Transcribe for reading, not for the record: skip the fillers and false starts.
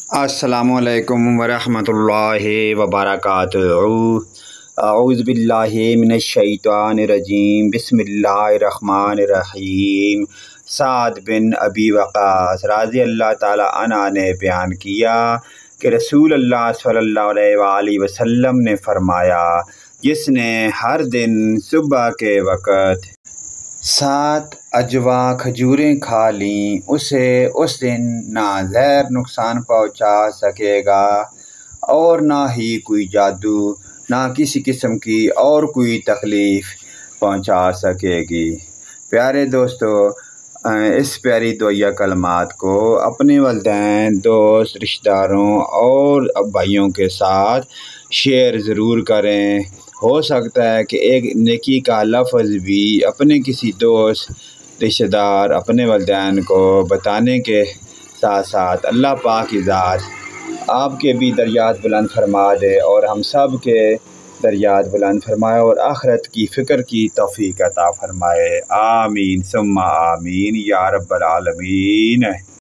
السلام علیکم ورحمۃ اللہ وبرکاتہ۔ اعوذ باللہ من الشیطان الرجیم، بسم اللہ الرحمن الرحیم۔ سعد بن ابی وقاص رضی اللہ تعالیٰ عنہ نے بیان کیا کہ رسول اللہ صلی اللہ علیہ وآلہ وسلم نے فرمایا، جس نے ہر دن صبح کے وقت 7 اجوا کھجوریں کھا لیں، اسے اس دن نہ زہر نقصان پہنچا سکے گا اور نہ ہی کوئی جادو، نہ کسی قسم کی اور کوئی تکلیف پہنچا سکے گی۔ پیارے دوستو، اس پیاری دعائیہ کلمات کو اپنے والدین، دوست، رشتہ داروں اور بھائیوں کے ساتھ شیئر ضرور کریں۔ ہو سکتا ہے کہ ایک نیکی کا لفظ بھی اپنے کسی دوست، رشتہ دار، اپنے والدین کو بتانے کے ساتھ ساتھ اللہ پاک کی ذات آپ کے بھی درجات بلند فرما دے اور ہم سب کے درجات بلند فرمائے اور آخرت کی فکر کی توفیق عطا فرمائے۔ آمین ثم آمین یا رب العالمین۔